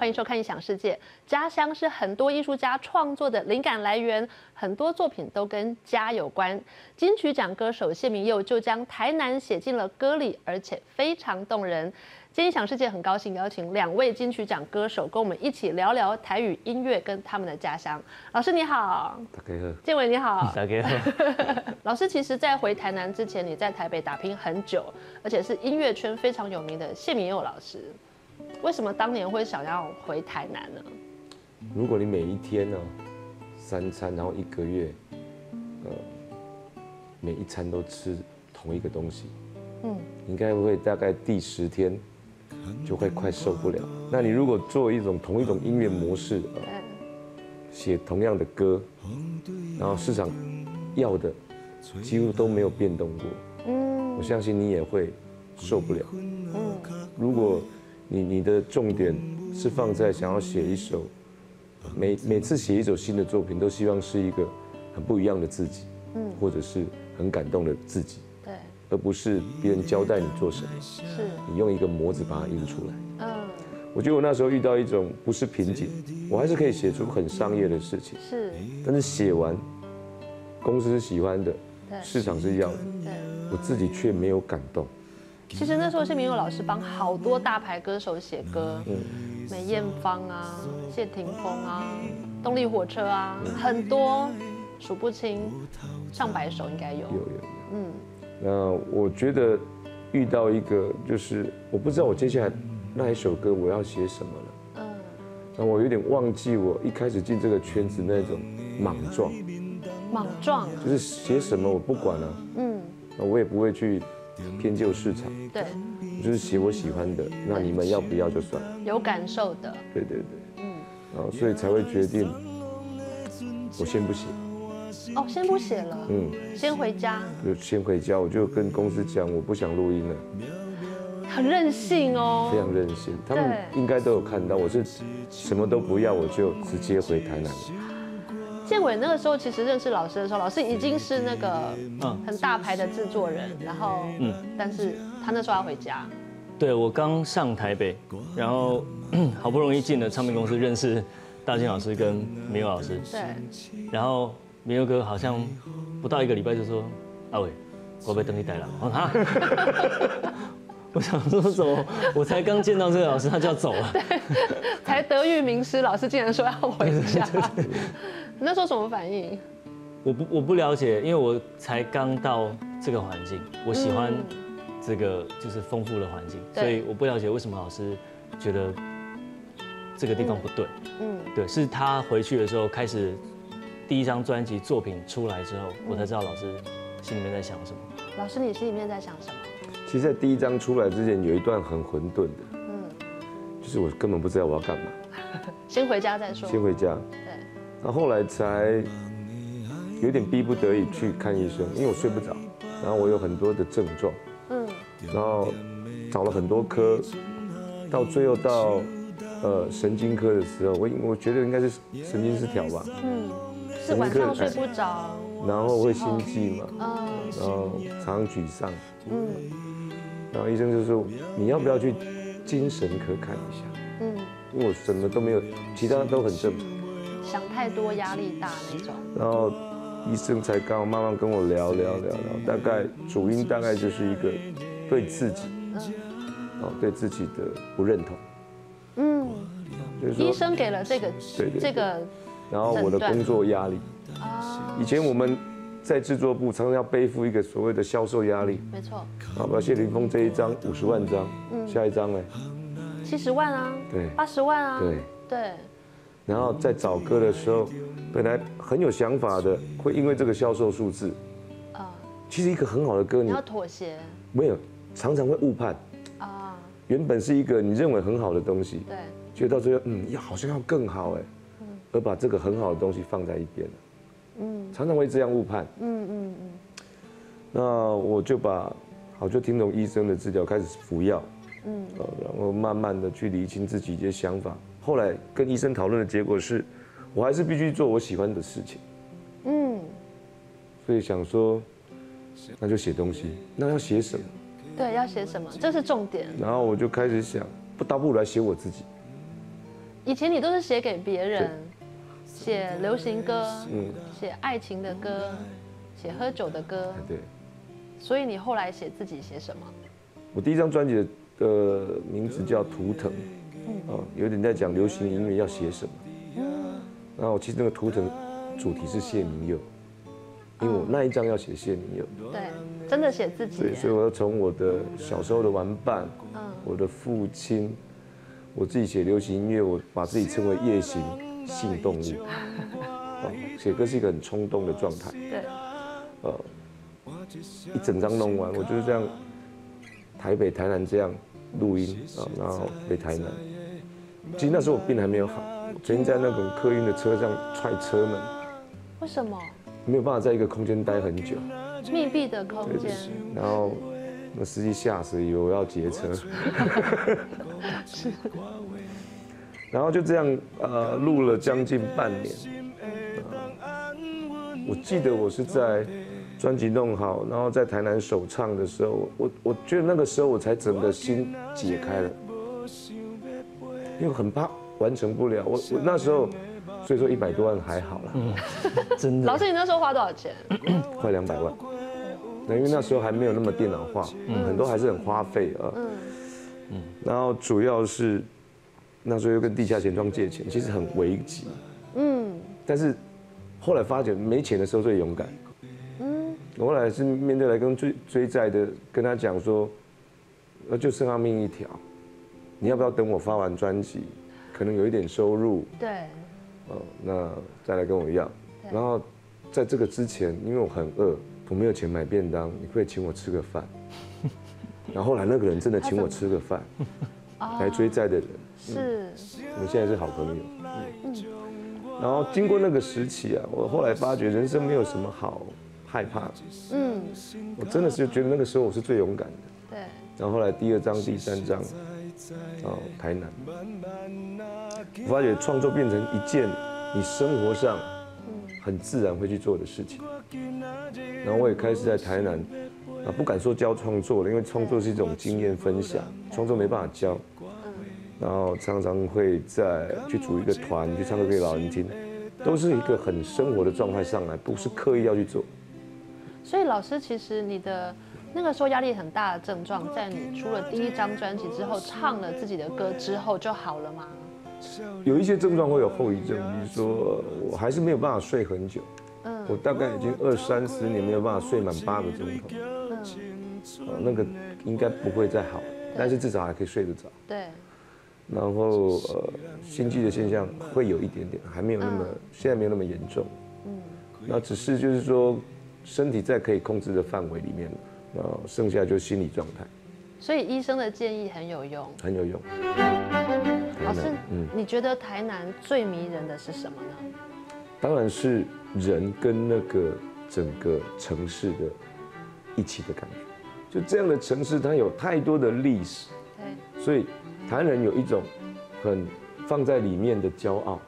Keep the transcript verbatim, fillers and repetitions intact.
欢迎收看《异想世界》。家乡是很多艺术家创作的灵感来源，很多作品都跟家有关。金曲奖歌手谢明佑就将台南写进了歌里，而且非常动人。今天《异想世界》很高兴邀请两位金曲奖歌手跟我们一起聊聊台语音乐跟他们的家乡。老师你好， 大家好， 建伟你好， 大家好。 老师，其实，在回台南之前，你在台北打拼很久，而且是音乐圈非常有名的谢明佑老师。为什么当年会想要回台南呢？ 如果你每一天呢、三餐，然后一个月，呃，每一餐都吃同一个东西，嗯，应该会大概第十天就会快受不了。那你如果做一种同一种音乐模式，呃，写同样的歌，然后市场要的几乎都没有变动过，嗯，我相信你也会受不了。嗯，如果你你的重点是放在想要写一首，每每次写一首新的作品，都希望是一个很不一样的自己，嗯，或者是很感动的自己， 对， 而不是别人交代你做什么， 是你用一个模子把它印出来。 嗯， 我觉得我那时候遇到一种不是瓶颈，我还是可以写出很商业的事情， 是， 但是写完，公司是喜欢的， 对市场是要的， 对。 我自己却没有感动。 其实那时候谢明佑老师帮好多大牌歌手写歌， 嗯， 梅艳芳啊、谢霆锋啊、动力火车啊，很多数不清，上百首应该有。 有有有。 嗯， 那我觉得遇到一个就是我不知道我接下来那一首歌我要写什么了。嗯。那我有点忘记我一开始进这个圈子那种莽撞。 莽撞。 就是写什么我不管了。嗯。那我也不会去偏就市场。 对。 我就是写我喜欢的，那你们要不要就算。 有感受的。 对对对。嗯。然后所以才会决定，我先不写。 哦，先不写了。嗯。先回家。 就先回家，我就跟公司讲，我不想录音了。 很任性哦。 非常任性，他们应该都有看到，我是什么都不要，我就直接回台南了。 建伟那个时候其实认识老师的时候，老师已经是那个很大牌的制作人，然后嗯，但是他那时候要回家。 对，我刚上台北，然后好不容易进了唱片公司，认识大金老师跟明佑老师。 对。然后明佑哥好像不到一个礼拜就说：“阿伟，我被登记带了。”我哈。我想说什么？我才刚见到这个老师，他就要走了。 对，才德育名师，老师竟然说要回家。你那时候什么反应？ 我不我不了解，因为我才刚到这个环境，我喜欢这个就是丰富的环境，嗯、所以我不了解为什么老师觉得这个地方不对。嗯，对，是他回去的时候开始第一张专辑作品出来之后，我才知道老师心里面在想什么。 老师，你心里面在想什么？ 其实，在第一张出来之前，有一段很混沌的，嗯，就是我根本不知道我要干嘛。 先回家再说。 先回家。对。然后后来才有点逼不得已去看医生，因为我睡不着，然后我有很多的症状，嗯，然后找了很多科，到最后到呃神经科的时候，我我觉得应该是神经失调吧，嗯， 是晚上睡不着， 然后会心悸嘛，嗯，然后常常沮丧，嗯，然后医生就说你要不要去精神科看一下，嗯，因为我什么都没有，其他都很正常。 想太多，压力大那种。 然后医生才刚好慢慢跟我聊聊聊聊，大概主因大概就是一个对自己，哦，对自己的不认同。嗯， 就是说医生给了这个对对这个， 然后我的工作压力。以前我们在制作部常常要背负一个所谓的销售压力。 没错。 啊，比如谢霆锋这一张五十万张，嗯，下一张呢？ 七十万啊。 对。 八十万啊。 对。 对。 然后在找歌的时候，本来很有想法的，会因为这个销售数字，啊，其实一个很好的歌， 你要妥协， 没有，常常会误判，啊，原本是一个你认为很好的东西， 对， 觉得到最后，嗯，要好像要更好哎，嗯，而把这个很好的东西放在一边了，嗯，常常会这样误判，嗯嗯嗯，那我就把，好就听从医生的治疗，开始服药，嗯，然后慢慢的去理清自己一些想法。后来跟医生讨论的结果是，我还是必须做我喜欢的事情。嗯，所以想说，那就写东西。那要写什么？ 对，要写什么？这是重点。 然后我就开始想，不倒不如来写我自己。 以前你都是写给别人，写流行歌， 嗯， 写爱情的歌，写喝酒的歌， 对。 所以你后来写自己写什么？ 我第一张专辑的呃名字叫《图腾》，啊，有点在讲流行音乐要写什么。然后其实那个图腾主题是谢明佑，因为我那一张要写谢明佑。 对，真的写自己。 对，所以我要从我的小时候的玩伴，我的父亲，我自己写流行音乐，我把自己称为夜行性动物。写歌是一个很冲动的状态。 对。 呃，一整张弄完，我就是这样，台北、台南这样录音啊，然后回台南。其实那时候我病还没有好，我曾经在那种客运的车上踹车门。 为什么？ 没有办法在一个空间待很久。 密闭的空间。 然后那司机吓死，以为我要劫车。然后就这样呃录了将近半年。呃、我记得我是在专辑弄好，然后在台南首唱的时候，我我觉得那个时候我才整个心解开了。因为很怕完成不了，我我那时候，所以说一百多万还好啦。嗯， 真的。 老师，你那时候花多少钱？ 快两百万。那因为那时候还没有那么电脑化，嗯、很多还是很花费啊。嗯嗯。然后主要是那时候又跟地下钱庄借钱，其实很危急。嗯。但是后来发觉没钱的时候最勇敢。嗯。我后来是面对来跟追追债的，跟他讲说，那就剩下命一条。你要不要等我发完专辑，可能有一点收入？ 对。 哦，那再来跟我要。然后在这个之前，因为我很饿，我没有钱买便当，你可以请我吃个饭。然后后来那个人真的请我吃个饭，来追债的人是， 我们现在是好朋友。嗯。然后经过那个时期啊，我后来发觉人生没有什么好害怕的。嗯。我真的是觉得那个时候我是最勇敢的。 对。 然后后来第二章、第三章。哦，台南，我发觉创作变成一件你生活上很自然会去做的事情。然后我也开始在台南，啊，不敢说教创作了，因为创作是一种经验分享，创作没办法教。然后常常会在去组一个团，去唱歌给老人听，都是一个很生活的状态上来，不是刻意要去做。 所以老师，其实你的。那个时候压力很大的症状，在你出了第一张专辑之后，唱了自己的歌之后就好了吗？ 有一些症状会有后遗症，比如说我还是没有办法睡很久。嗯，我大概已经二三十年没有办法睡满八个钟头。嗯，那个应该不会再好，但是至少还可以睡得着。 对。 然后呃，心悸的现象会有一点点，还没有那么，嗯、现在没有那么严重。嗯。那只是就是说，身体在可以控制的范围里面。然后剩下就是心理状态， 所以医生的建议很有用， 很有用。 老师，嗯，你觉得台南最迷人的是什么呢？ 当然是人跟那个整个城市的一起的感觉。就这样的城市，它有太多的历史，对，所以台南人有一种很放在里面的骄傲。